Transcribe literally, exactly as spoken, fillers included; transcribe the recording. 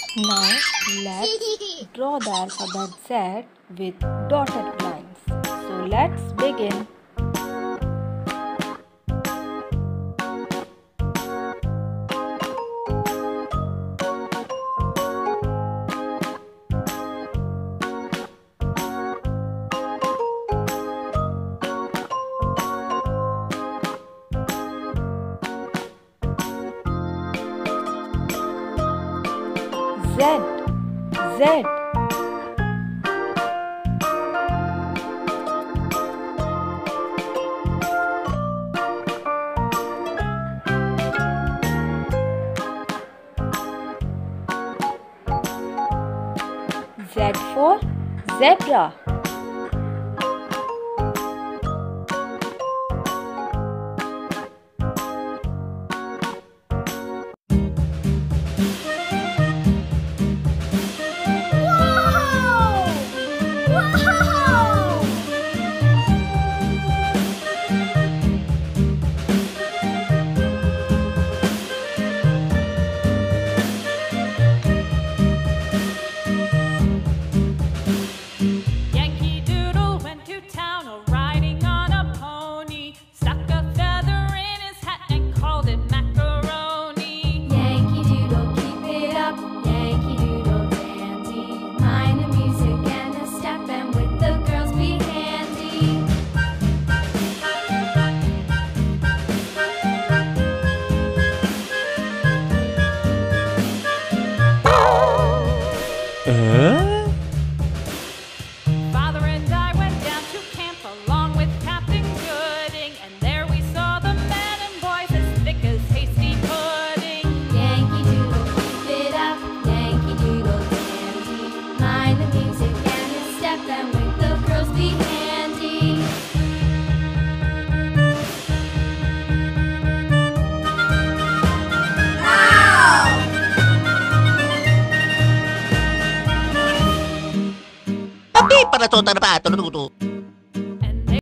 Now let's draw the alphabet Z with dotted lines. So let's begin. Z, Z. Z for zebra. Uh? Father and I went down to camp along with Captain Gooding, and there we saw the men and boys as thick as hasty pudding. Yankee Doodle, keep it up, Yankee Doodle dandy. Mind the music and the step, and with the girls be handy. Para todo para todo.